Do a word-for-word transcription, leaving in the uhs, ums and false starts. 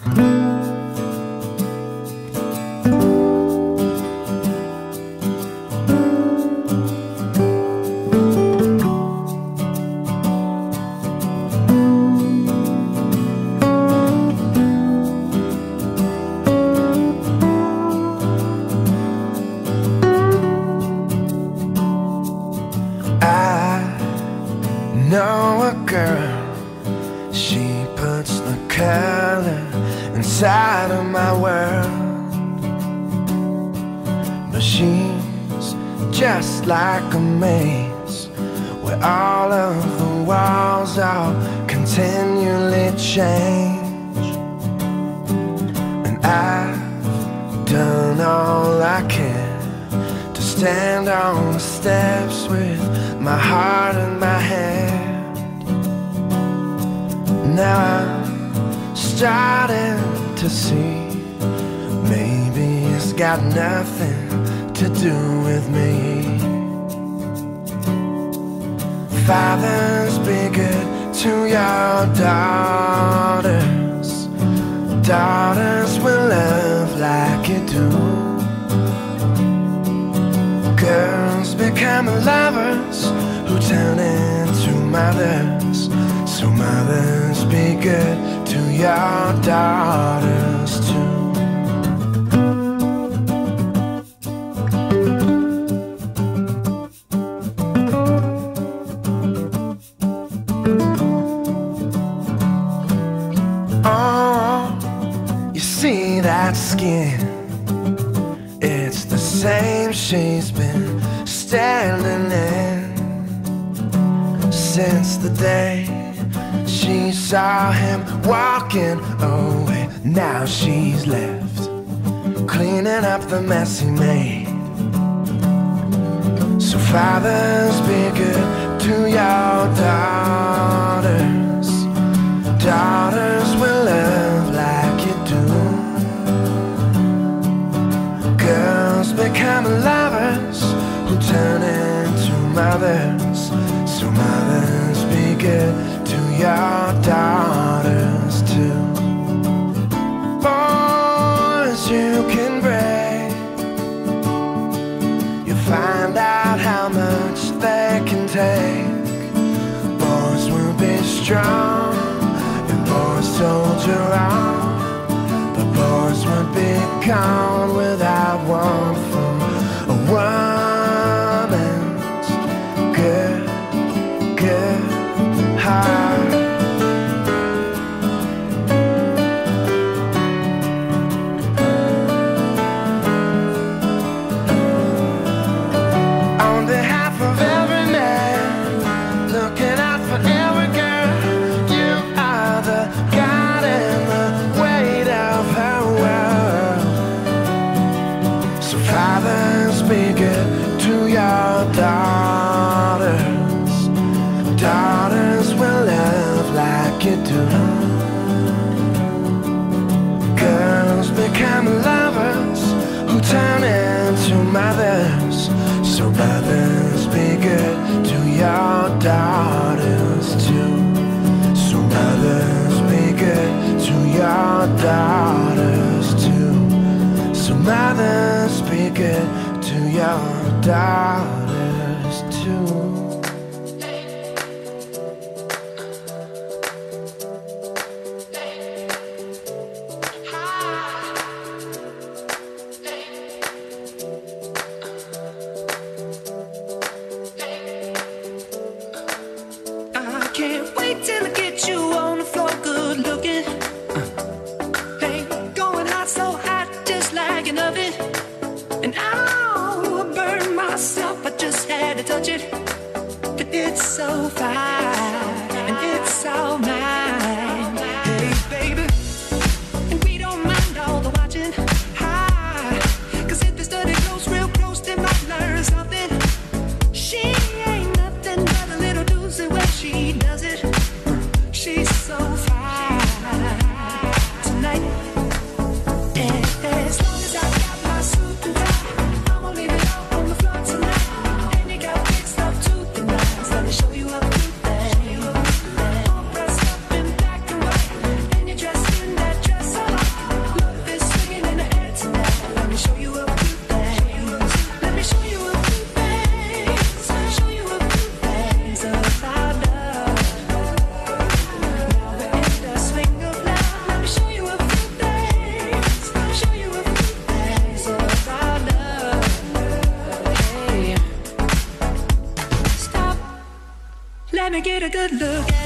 know a girl, she puts the color inside of my world. But she's just like a maze where all of the walls all continually change. And I've done all I can to stand on the steps with my heart in my hand. Now I'm starting to see maybe it's got nothing to do with me. Fathers, be good to your daughters. Daughters will love like you do. Girls become lovers who turn into mothers. So mothers, be good to your daughters too. Oh, you see that skin? It's the same she's been standing in since the day she saw him walking away. Now she's left cleaning up the mess he made. So fathers, be good to your daughters. Daughters will love like you do. Girls become lovers who turn into mothers. So mothers, be good to your daughters too. Boys you can break, you find out how much they can take. Boys will be strong and boys soldier on, but boys would be gone without one from a woman's good, good heart. On behalf of every man, looking out for every girl, you are the God and the weight of her world. So fathers, be good to your daughters. Daughters will love like you do. Girls become lovers who turn into mothers. So mothers, be good to your daughters too. So mothers, be good to your daughters too. So mothers, be good to your daughters too. Can't wait till I get you on the floor, good looking. Uh. Hey, going hot, so hot, just like an oven. And I'll burn myself, I just had to touch it. But it's so fine, and it's all mine. Hey, baby, and we don't mind all the watching. Hi, cause if they study close, real close, they might learn something. She ain't nothing but a little doozy when she does it. She's so fine tonight. And as long as I got my suit and tie, I'ma leave it all on the floor tonight. And you got fixed up to the nines. Let me show you how to do things. me get a good look at